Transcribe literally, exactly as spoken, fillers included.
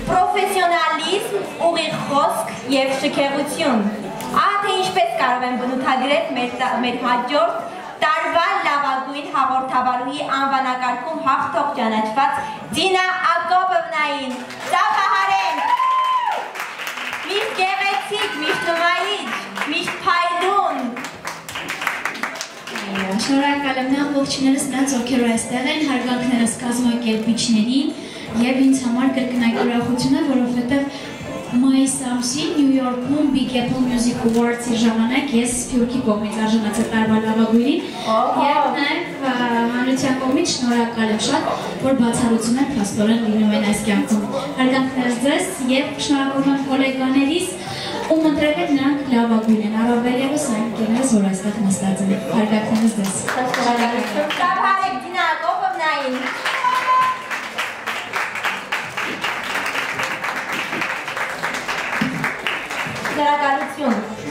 պրոֆեսիոնալիզմ, ուղիղ խոսք և շքեղություն։ Ահա թե ինչպես կարող եմ բնութագրել մեր հաջորդ տարվա լավագույն հաղորդավարուհի անվանակարգում հաղթող ճանաչված Դինա Ակոպովնային։ Ծափահարենք։ Միշտ գեղեցիկ, միշտ նվայիչ, միշտ փայլուն։ Շնորհակալ եմ նախ ողջուներս նրանց, ովքեր այստեղ են, հարգանքներս կազմակերպիչներին և ինձ համար կրկնակի ուրախություն է, որովհետև մայիս ամսին Նյու Յորքում Big Apple Music Awards-ի ժամանակ ես Սփյուռքի կողմից արժանացա տարվա լավագույնին և նաև հանրության կողմից շնորհակալ եմ շատ, որ բացառություններ փաստորեն լինում են այս կյանքում։ Հարգանքներս ձեզ և շնորհակալ եմ գոլեգաներիս, ում ընտրել եք նրանք լավագույն են, առավել ևս այն ընկերներս, որ այստեղ նստած են։ Հարգանքներս ձեզ։ Ծափահարենք Դինա Ակոպովնային։ Շնորհակալություն։